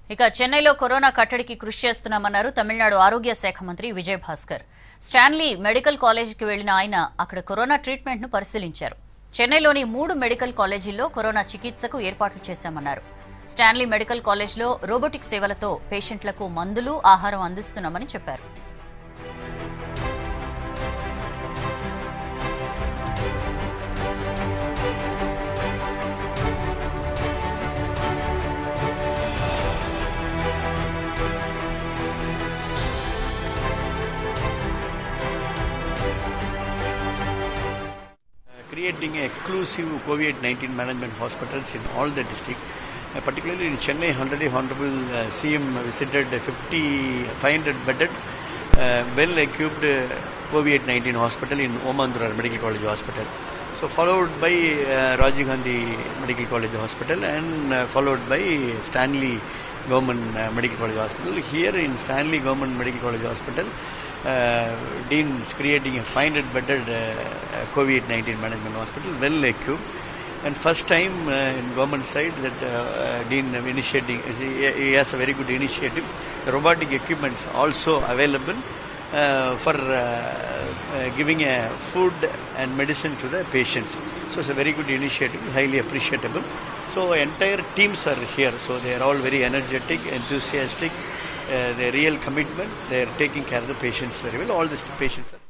ఇక చెన్నైలో కరోనా కట్టడికి కృషి చేస్తున్నామన్నారు తమిళనాడు ఆరోగ్య శాఖ మంత్రి విజయ్ భాస్కర్. స్టాన్లీ మెడికల్ కాలేజీకి వెళ్లిన ఆయన అక్కడ కరోనా ట్రీట్మెంట్ ను పరిశీలించారు. చెన్నైలోని 3 మెడికల్ కాలేజీల్లో కరోనా చికిత్సకు ఏర్పాట్లు చేశామన్నారు. స్టాన్లీ మెడికల్ కాలేజ్లో రోబోటిక్ సేవలతో పేషెంట్లకు మందులు, ఆహారం అందిస్తున్నామని చెప్పారు. Creating exclusive COVID-19 management hospitals in all the district, particularly in Chennai. Honorable CM visited 500 bedded, well-equipped COVID-19 hospital in Omandura Medical College Hospital. So followed by Rajiv Gandhi Medical College Hospital and followed by Stanley Government Medical College Hospital. Here in Stanley Government Medical College Hospital, Dean is creating a 500 bedded COVID-19 management hospital, well equipped, and first time in government side that Dean initiating. He has a very good initiative. The robotic equipments also available for giving food and medicine to the patients. So it's a very good initiative, highly appreciable. So entire teams are here, so they are all very energetic, enthusiastic. Their real commitment, they are taking care of the patients very well. All these patients are